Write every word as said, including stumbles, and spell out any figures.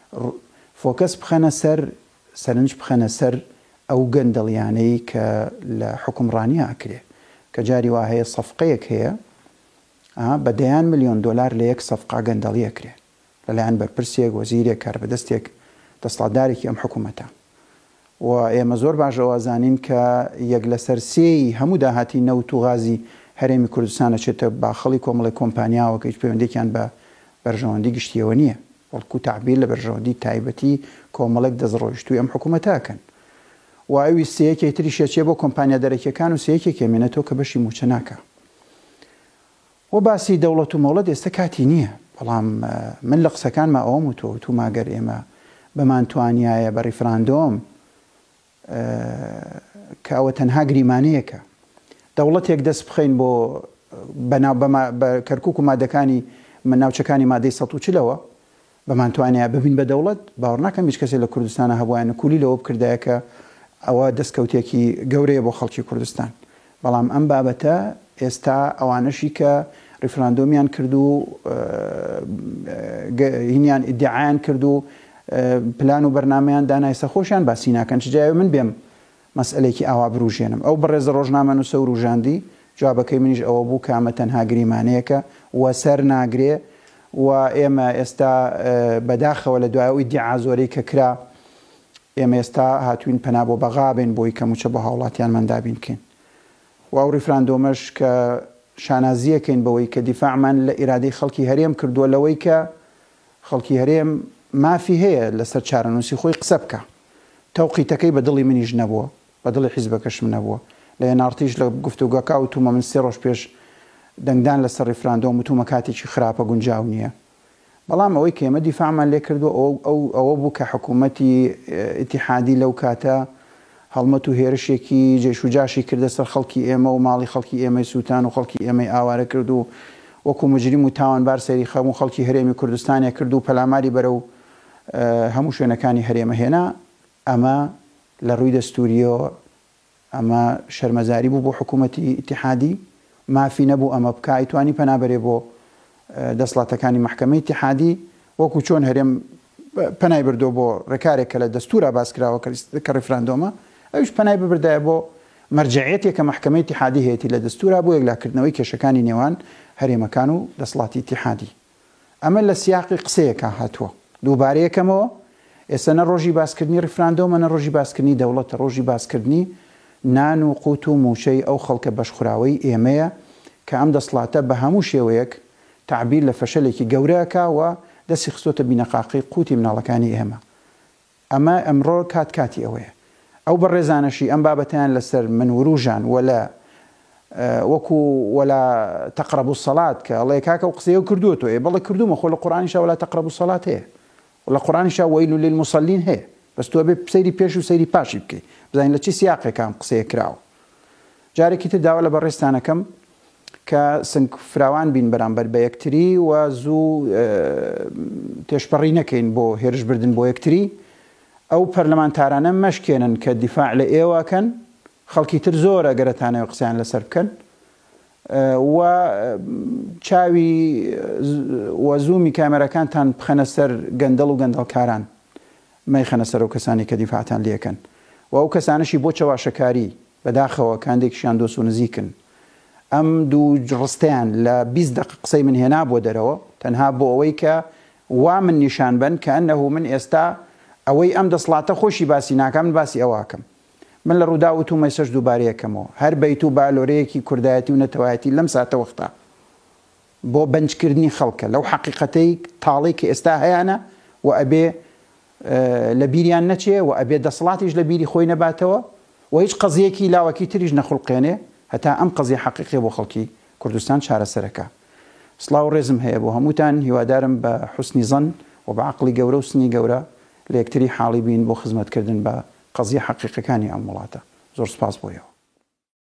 فۆکەس بخەنە سەر سەرنج بخەنە سەر ئەو گەندەڵیانەی کە لە حکومڕانیە ئەکرێ کە جاری وا هەیە سەفقەیەک هەیە بە دەیان ملیۆن دۆلار لە یەک سەفقا گەندەڵیەکرێ لەلایەن بەرپرسێک وەزیرێک کاربەدەستێک دەسەڵاتدارێکی ئەم حکوومەتە و ئێمە زۆر باشەوە زانین کە یەک لەسەر سێی هەموو داهاتی نەوت و غازی هەرێمی کوردستانە چێتە باخەڵی کۆمەڵی کۆمپانیاوە کە هیچ پەیوەندێکیان بە بەرژەوەندی گشتیەوە نییە وەڵکو تعبیر لە بەرژەوەندی تایبەتی کۆمەڵێک دەستڕۆیشتووی ئەم حکوومەتاکەن و ئەوی سەیەکێک تری شێچێ بۆ کۆمپانیا دەرەکیەکان و سەیەکێک هێمێنێتەوە کە بەشی موچە ناکە و باسی دەوڵەت و مۆڵەت ئێستا کاتی نییە بەڵام من لە قسەکانمە ئەوەم و تۆ تو ماگەر ئێمە بەمانتوانایە بە ڕیفراندۆم کە ئەوە تەنها گریمانەیەکە دەوڵەتێک دەست بخەین بۆ بە کەرکووک و مادەکانی من ناوچەکانی مادەی سەد و چلەوە بەمانتوانایە ببین بە دەوڵەت باوەڕ ناکەم هیچ کەسێک لە کوردستانە هەبوایە کولی لەوە بکردایە کە ئەوە دەستکەوتێکی گەورەیە بۆ خەڵکی کوردستان بەڵام ئەم بابەتە ئێستا ئەوانەشی کە ڕیفراندۆمیان کرد و هینیان ئیدعایان کرد و پلان و بەرنامەیان دانای سەخۆشیان باسی ناکەن چجایە من بێم مەسئلەیەکی ئاوا بڕوژێنم ئەو بەڕێزە ڕۆژنامە نووسە و ڕوژاندی جوابەکەی منیش ئەوە بوو کە ئەمە تەنها گریمانەیەکە وە سەر ناگرێ و ئێمە ئێستا بەداخەوە لە دوای ئەو ئیدعا زۆرەی کە کرا ئێمە ئێستا هاتوین پەنا بۆ بەغابێن بۆی کە موچە بۆ هاوڵاتیانمان دابین بکەین و ئەو ریفراندۆمەش کە شانازیەکەین بەوەی کە دیفاعمان لە ئیرادەی خەڵکی هەرێم کردووە لەوەی کە خەڵکی هەرێم مافی هەیە لەسەر چارەنووسی خۆی قسە بکە تەوقیتەکەی بە دڵی منیش نەبووە بە دڵی حیزبەکەشم نەبووە لە نارتیش لە گفتوگەکە وتومە من سێ ڕۆژ پێش دەنگدان لەسەر ریفراندۆم وتومە کاتێکی خراپە گونجاو نییە بەڵام ئەوەی کە ئێمە دیفاعمان لێ کردووە ئەوە بوو کە حکوومەتی ئیتیحادی لەو کاتە هەڵمەت و هێرشێکی جێشوجاشی کردە سەر خەڵکی ئێمە و ماڵی خەڵکی ئێمەی سووتان و خەڵکی ئێمەی ئاوارە کرد و وەکو مجریم و تاوانبار سەری خەم و خەڵکی هەرێمی کوردستانێ کرد و پەلاماری بەرە و هەموو شوێنەکانی هەرێمە هێنا ئەمە لە ڕووی دەستوریەوە ئەمە شەرمەزاری بوو بۆ حکوومەتی ئیتیحادی مافی نەبوو ئەمە بکە ئەیتوانی پەنابەرێ بۆ دەسەڵاتەکانی محکەمەی ئیتیحادی وەکو چۆن هەرێم پەنای بردۆ بۆ ڕێکارێک کە لە دەستورە باسکراوە کە ڕیفراندۆمە ئەوش پەنای ببردایە بۆ مەرجعیەتێک کە محکەمەی ئیتیحادی هەیەی لە دەستورە بۆ یەکلاکردنەوەی کێشەکانی نێوان هەرێمەکان و دەسەڵاتی ئیتیحادی ئەمە لە سیاقی قسەیەکە هاتووە دووبارەیەکەمەوە ئێستا نە ڕۆژی باسکردنی ڕیفراندۆمە نە ڕۆژی باسکردنی دەوڵەتە ڕۆژی باسکردنی نان و قوت و موچەی ئەو خەڵکە بەشخوراوەی ئێمەیە کە ئەم دەسەڵاتە بە هەموو شێوەیەک تعبیر لە فەشەلێکی گەورەکەوە دەستی خستۆتە بینەقاقی قوتی مناڵەکانی ئێمە ئەمە ئەمڕۆ کات کاتی ئەوەیە ئەو بەڕێزانەشی ئەم بابەتیان لەسەر من وروژان وەلا وەکو وەلا تەقرەبو سەڵات کە ئەڵێ کاکە و قسەیە کردووەتەوە ێ بەڵێ کردومە خۆ لە قورئانیشا وەلا تەقرەبو سەڵات هەیە لە قورئانیشا وەیل للموسەلین هەیە بەس تۆ بێ سەیری پێش و سەیری پاشی بکەی بزانین لە چی سیاقێکە ئەم قسەیە کراوە جارێکی تر داوا لە بەڕێستانەکەم کە سنگ فراوان بین بەرامبەر بە یەکتری و زوو تێشپەڕی نەکەین بۆ هێرشبردن بۆ یەکتری ئەو پەرلەمانتارانە مەشکێنن کە دیفاع لە ئێوەکەن خەڵکی تر زۆرە گەرەتانەوە قسەیان لەسەر بکەن و چاوی وەزوومی کامێرەکانتان بخەنە سەر گەندەڵ و گەندەڵکاران مەیخەنە سەر ئەو کەسانی کە دیفاعتان لێکەن و ئەو کەسانشی بۆ چەواشەکاری بەداخەوە کاندێکیشیان دۆست و نزیکن ئەم دوو ڕستیان لە بیست دقیقە قسەی من هێنا بۆ دەرەوە تەنها بۆ ئەوەی کە وا من نیشان بن کە ئەنەهو من ئێستا ئەوەی ئەم دەسەڵاتە خۆشی باسی ناکەم من باسی ئەواکەم من لە ڕوودا وتومە سەش دووبارەیەکەمەوە هەر بەیت و بالۆرەیەکی کوردایەتی و نەتەوایەتی لەم ساتە وەختا بۆ بەنجکردنی خەڵکە لەو حەقیقەتەی تاڵی کە ئێستا هەیەە و ئەبێ لە بیریان نەچێ و ئەبێ دەسەڵاتیش لە بیری خۆی نەباتەوە و هیچ قەزیەکی لاوەکی تریش نەخڵقێنێ هەتا ئەم قەزیە حەقیقی بۆ خەڵکی کوردستان چارەسەرەکە سڵاو ڕێزم هەیە بۆ هەمووتان هیوادارم بە حوسنی زەن و بە عەقڵی گەورە و سنی گەورە لە یەکتری حاڵی بین بۆ خزمەتکردن بە قەزیە حەقیقەکانی ئەم وڵاتە زۆر سپاس بۆیەوە.